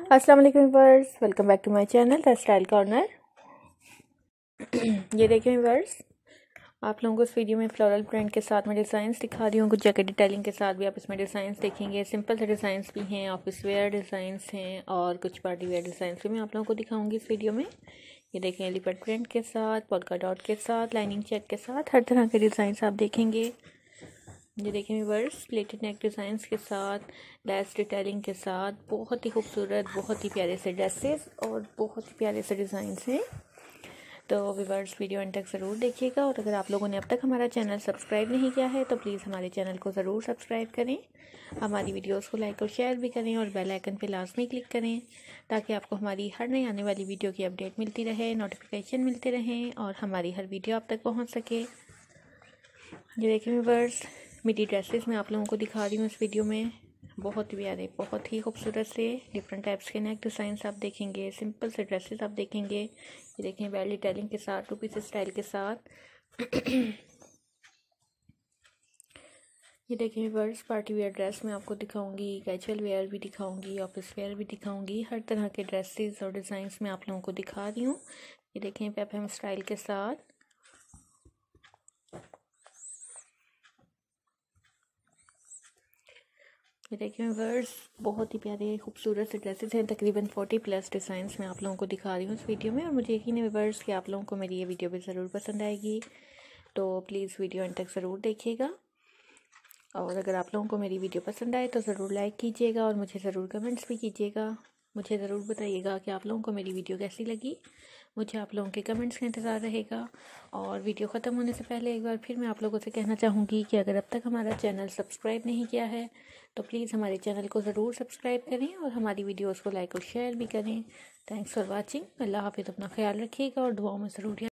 अस्सलाम वालेकुम viewers, welcome back to my channel the style corner. ये देखें व्यूअर्स, आप लोगों को इस वीडियो में फ्लोरल प्रिंट के साथ मैं डिज़ाइंस दिखा रही हूँ। कुछ जैकेट डिटेलिंग के साथ भी आप इसमें डिज़ाइंस देखेंगे। सिंपल से डिज़ाइंस भी हैं, ऑफिस वेयर डिज़ाइंस हैं और कुछ पार्टी वेयर डिज़ाइंस भी मैं आप लोगों को दिखाऊंगी इस वीडियो में। ये देखें, एलिफेंट प्रिंट के साथ, पोल्का डॉट के साथ, लाइनिंग चेक के साथ, हर तरह के डिज़ाइंस आप देखेंगे। ये देखें व्यूअर्स, प्लेटेड नेक डिज़ाइंस के साथ, लेस डिटेलिंग के साथ, बहुत ही खूबसूरत, बहुत ही प्यारे से ड्रेसेस और बहुत ही प्यारे से डिज़ाइंस हैं। तो व्यूअर्स, वीडियो एंड तक ज़रूर देखिएगा। और अगर आप लोगों ने अब तक हमारा चैनल सब्सक्राइब नहीं किया है तो प्लीज़ हमारे चैनल को ज़रूर सब्सक्राइब करें, हमारी वीडियोस को लाइक और शेयर भी करें और बेल आइकन पे लाजमी क्लिक करें ताकि आपको हमारी हर नई आने वाली वीडियो की अपडेट मिलती रहे, नोटिफिकेशन मिलते रहें और हमारी हर वीडियो आप तक पहुँच सके। ये देखिए व्यूअर्स, मिडी ड्रेसेस मैं आप लोगों को दिखा रही हूँ इस वीडियो में। बहुत ही प्यारे, बहुत ही खूबसूरत से डिफरेंट टाइप्स के नेक डिज़ाइंस आप देखेंगे, सिंपल से ड्रेसेस आप देखेंगे। ये देखें, बेल डिटेलिंग के साथ, टू पीस स्टाइल के साथ। ये देखें व्यूअर्स, पार्टी वेयर ड्रेस मैं आपको दिखाऊंगी, कैजुअल वेयर भी दिखाऊंगी, ऑफिस वेयर भी दिखाऊंगी। हर तरह के ड्रेसेस और डिज़ाइंस मैं आप लोगों को दिखा रही हूँ। ये देखें, पेपम स्टाइल के साथ। ये देखिए व्यूअर्स, बहुत ही प्यारे खूबसूरत से ड्रेसेस हैं। तकरीबन 40+ डिज़ाइंस मैं आप लोगों को दिखा रही हूँ इस वीडियो में और मुझे यकीन है व्यूअर्स कि आप लोगों को मेरी ये वीडियो भी ज़रूर पसंद आएगी। तो प्लीज़ वीडियो एंड तक ज़रूर देखिएगा और अगर आप लोगों को मेरी वीडियो पसंद आए तो ज़रूर लाइक कीजिएगा और मुझे ज़रूर कमेंट्स भी कीजिएगा। मुझे ज़रूर बताइएगा कि आप लोगों को मेरी वीडियो कैसी लगी। मुझे आप लोगों के कमेंट्स का इंतज़ार रहेगा। और वीडियो ख़त्म होने से पहले एक बार फिर मैं आप लोगों से कहना चाहूँगी कि अगर अब तक हमारा चैनल सब्सक्राइब नहीं किया है तो प्लीज़ हमारे चैनल को ज़रूर सब्सक्राइब करें और हमारी वीडियोज़ को लाइक और शेयर भी करें। Thanks for watching. अल्लाह हाफिज़, अपना ख्याल रखिएगा और दुआओं में ज़रूर